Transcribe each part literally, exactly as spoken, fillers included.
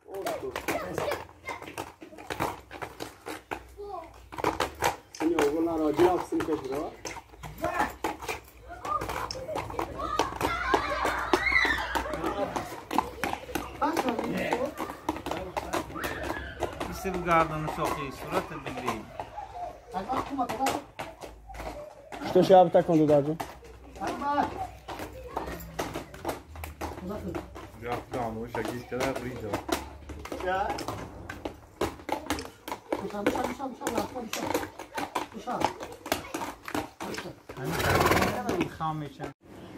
Signor, con la ragione si incontrò. Se guardano sopra surata bellini. Что сейчас так он даже? Ja, да, ну сейчас есть когда приезжал. خامشن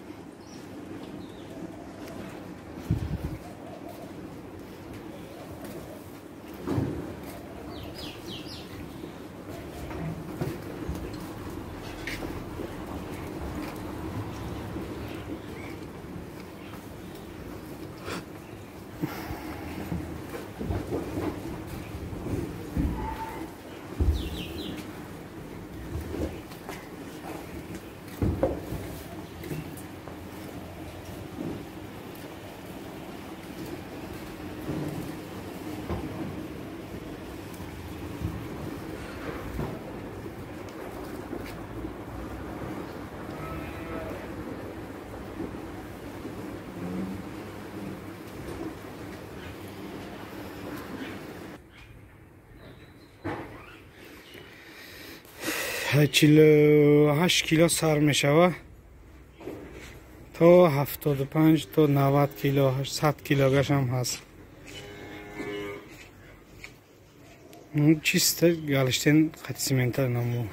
چهل و هشت کیلو سر می شود تا هفتاد و پنج تا نود کیلو صد کیلوگرم هم هست. چیست گالشتن خط سیمنتر نمو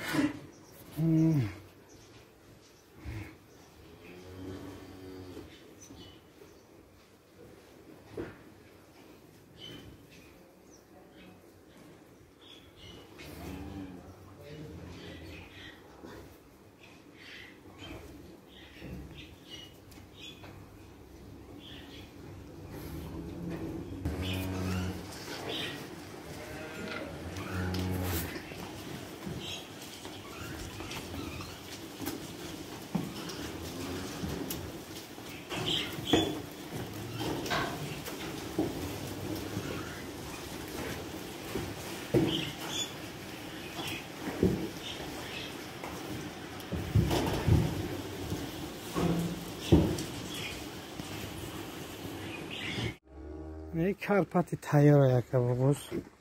یک کارپاتی تایار یک بگوز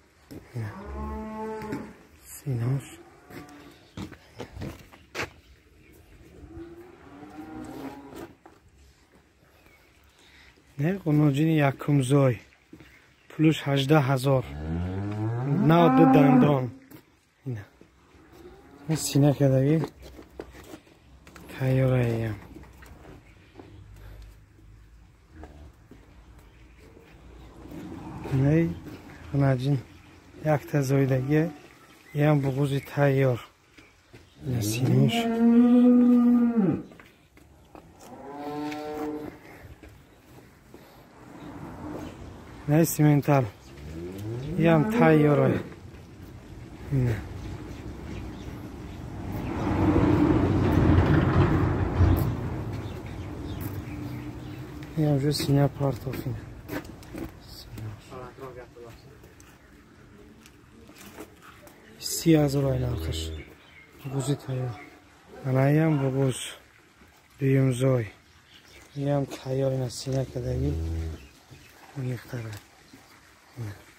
سیناش نه قناجین یکم زای پلوش هجده هزار نه دو دندان این سینه کدایی تایار ایم نه قناجین یک تزایدگی یه هم بغوزی تایار سینوش نه سیمنتال یه هم تایاره نه یه هم جو سینه پارتوفینه سی هزار آیل آخش بغوزی تایار منایی هم بغوز دویم زای یه هم تایار این سینه کدایی میخ قرار